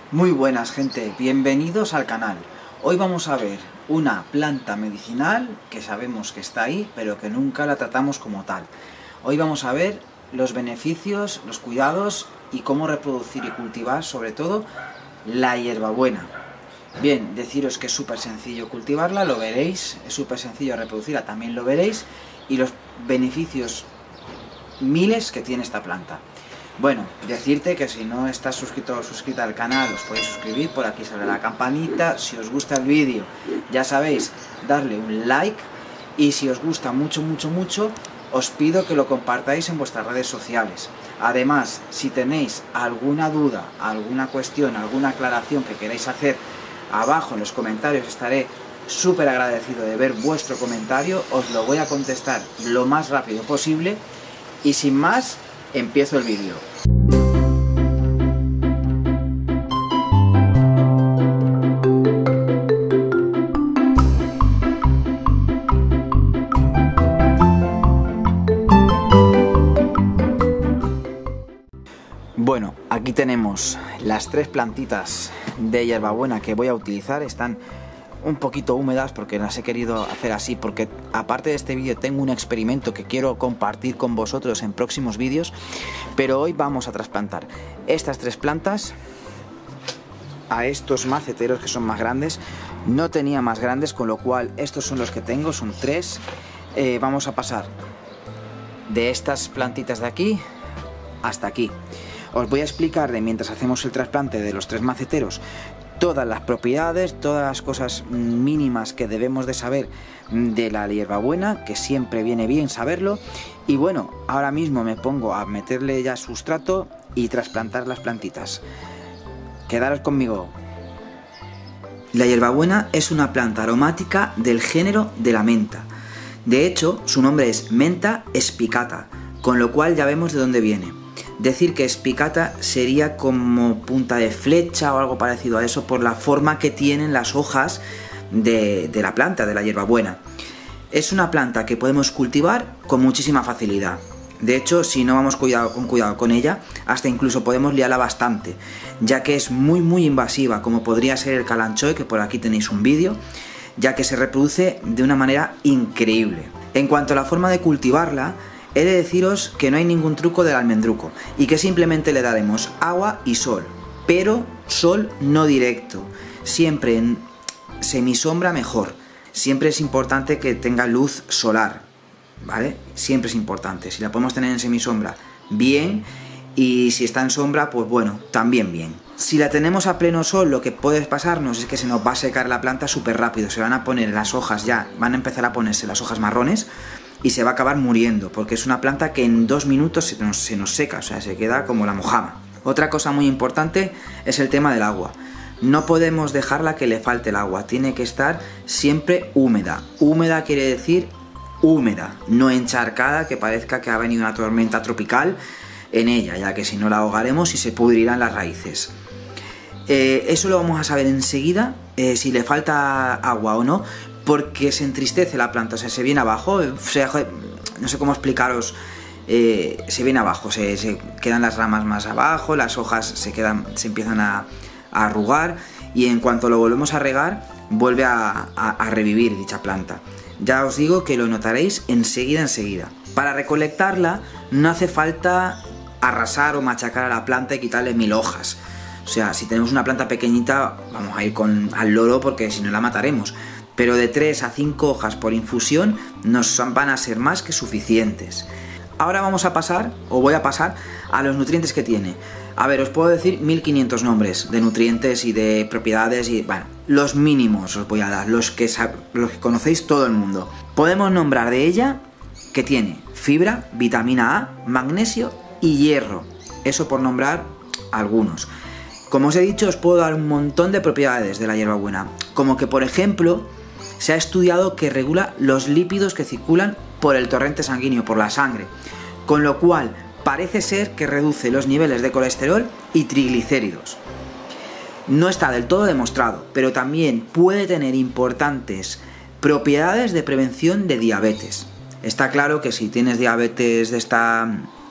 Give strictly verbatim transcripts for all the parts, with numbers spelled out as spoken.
Muy buenas, gente, bienvenidos al canal. Hoy vamos a ver una planta medicinal que sabemos que está ahí, pero que nunca la tratamos como tal. Hoy vamos a ver los beneficios, los cuidados y cómo reproducir y cultivar, sobre todo, la hierbabuena. Bien, deciros que es súper sencillo cultivarla, lo veréis, es súper sencillo reproducirla, también lo veréis, y los beneficios miles que tiene esta planta. Bueno, decirte que si no estás suscrito o suscrita al canal, os podéis suscribir, por aquí sale la campanita. Si os gusta el vídeo, ya sabéis, darle un like, y si os gusta mucho, mucho, mucho, os pido que lo compartáis en vuestras redes sociales. Además, si tenéis alguna duda, alguna cuestión, alguna aclaración que queráis hacer, abajo en los comentarios estaré súper agradecido de ver vuestro comentario, os lo voy a contestar lo más rápido posible, y sin más, empiezo el vídeo. Bueno, aquí tenemos las tres plantitas de hierbabuena que voy a utilizar. Están un poquito húmedas porque las he querido hacer así, porque aparte de este vídeo tengo un experimento que quiero compartir con vosotros en próximos vídeos, pero hoy vamos a trasplantar estas tres plantas a estos maceteros que son más grandes. No tenía más grandes, con lo cual estos son los que tengo, son tres. Eh, vamos a pasar de estas plantitas de aquí hasta aquí. Os voy a explicar, de mientras hacemos el trasplante de los tres maceteros, todas las propiedades, todas las cosas mínimas que debemos de saber de la hierbabuena, que siempre viene bien saberlo. Y bueno, ahora mismo me pongo a meterle ya sustrato y trasplantar las plantitas. Quedaros conmigo. La hierbabuena es una planta aromática del género de la menta. De hecho, su nombre es Mentha spicata, con lo cual ya vemos de dónde viene. Decir que spicata sería como punta de flecha o algo parecido a eso, por la forma que tienen las hojas de, de la planta, de la hierbabuena. Es una planta que podemos cultivar con muchísima facilidad. De hecho, si no vamos cuidado, con cuidado con ella, hasta incluso podemos liarla bastante, ya que es muy muy invasiva, como podría ser el calanchoe, que por aquí tenéis un vídeo, ya que se reproduce de una manera increíble. En cuanto a la forma de cultivarla, he de deciros que no hay ningún truco del almendruco y que simplemente le daremos agua y sol, pero sol no directo, siempre en semisombra mejor. Siempre es importante que tenga luz solar, ¿vale? Siempre es importante. Si la podemos tener en semisombra, bien, y si está en sombra, pues bueno, también bien. Si la tenemos a pleno sol, lo que puede pasarnos es que se nos va a secar la planta súper rápido, se van a poner las hojas ya, van a empezar a ponerse las hojas marrones, y se va a acabar muriendo, porque es una planta que en dos minutos se nos, se nos seca, o sea, se queda como la mojama. Otra cosa muy importante es el tema del agua. No podemos dejarla que le falte el agua, tiene que estar siempre húmeda. Húmeda quiere decir húmeda, no encharcada, que parezca que ha venido una tormenta tropical en ella, ya que si no la ahogaremos y se pudrirán las raíces. Eh, eso lo vamos a saber enseguida, eh, si le falta agua o no, porque se entristece la planta, o sea, se viene abajo, o sea, no sé cómo explicaros, eh, se viene abajo, se, se quedan las ramas más abajo, las hojas se, quedan, se empiezan a, a arrugar, y en cuanto lo volvemos a regar, vuelve a, a, a revivir dicha planta. Ya os digo que lo notaréis enseguida, enseguida. Para recolectarla no hace falta arrasar o machacar a la planta y quitarle mil hojas. O sea, si tenemos una planta pequeñita, vamos a ir con, al loro, porque si no la mataremos. Pero de tres a cinco hojas por infusión nos van a ser más que suficientes. Ahora vamos a pasar, o voy a pasar, a los nutrientes que tiene. A ver, os puedo decir mil quinientos nombres de nutrientes y de propiedades, y bueno, los mínimos os voy a dar, los que, los que conocéis todo el mundo. Podemos nombrar de ella que tiene fibra, vitamina A, magnesio y hierro. Eso por nombrar algunos. Como os he dicho, os puedo dar un montón de propiedades de la hierbabuena, como que, por ejemplo, se ha estudiado que regula los lípidos que circulan por el torrente sanguíneo, por la sangre, con lo cual parece ser que reduce los niveles de colesterol y triglicéridos. No está del todo demostrado, pero también puede tener importantes propiedades de prevención de diabetes. Está claro que si tienes diabetes de esta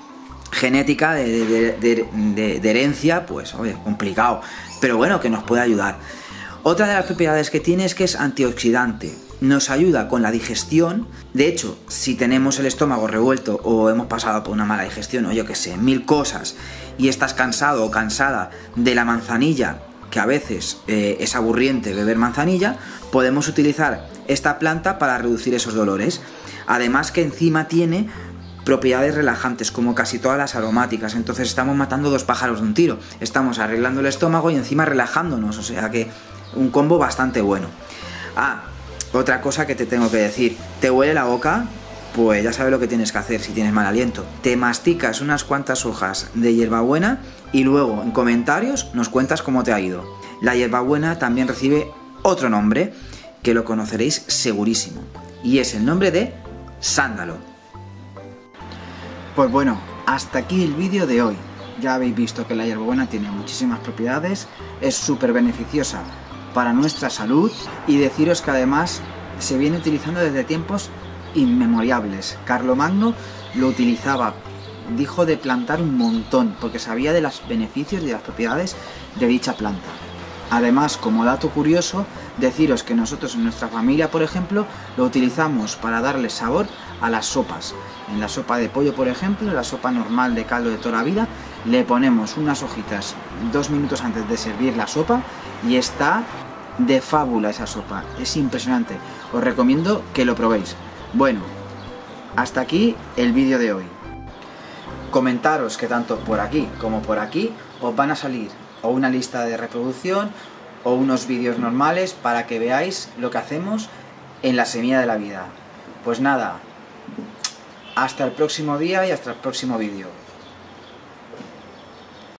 genética, de, de, de, de, de herencia, pues oye, complicado, pero bueno, que nos puede ayudar. Otra de las propiedades que tiene es que es antioxidante, nos ayuda con la digestión. De hecho, si tenemos el estómago revuelto o hemos pasado por una mala digestión o yo que sé, mil cosas, y estás cansado o cansada de la manzanilla, que a veces eh, es aburriente beber manzanilla, podemos utilizar esta planta para reducir esos dolores. Además que encima tiene propiedades relajantes, como casi todas las aromáticas, entonces estamos matando dos pájaros de un tiro, estamos arreglando el estómago y encima relajándonos, o sea que un combo bastante bueno. Ah, otra cosa que te tengo que decir, ¿te huele la boca? Pues ya sabes lo que tienes que hacer si tienes mal aliento, te masticas unas cuantas hojas de hierbabuena y luego en comentarios nos cuentas cómo te ha ido. La hierbabuena también recibe otro nombre, que lo conoceréis segurísimo, y es el nombre de sándalo. Pues bueno, hasta aquí el vídeo de hoy. Ya habéis visto que la hierbabuena tiene muchísimas propiedades, es súper beneficiosa para nuestra salud, y deciros que además se viene utilizando desde tiempos inmemoriales. Carlomagno lo utilizaba, dijo de plantar un montón, porque sabía de los beneficios y de las propiedades de dicha planta. Además, como dato curioso, deciros que nosotros en nuestra familia, por ejemplo, lo utilizamos para darle sabor a las sopas. En la sopa de pollo, por ejemplo, la sopa normal de caldo de toda la vida, le ponemos unas hojitas dos minutos antes de servir la sopa y está de fábula esa sopa. Es impresionante. Os recomiendo que lo probéis. Bueno, hasta aquí el vídeo de hoy. Comentaros que tanto por aquí como por aquí os van a salir o una lista de reproducción o unos vídeos normales para que veáis lo que hacemos en la semilla de la vida. Pues nada, hasta el próximo día y hasta el próximo vídeo.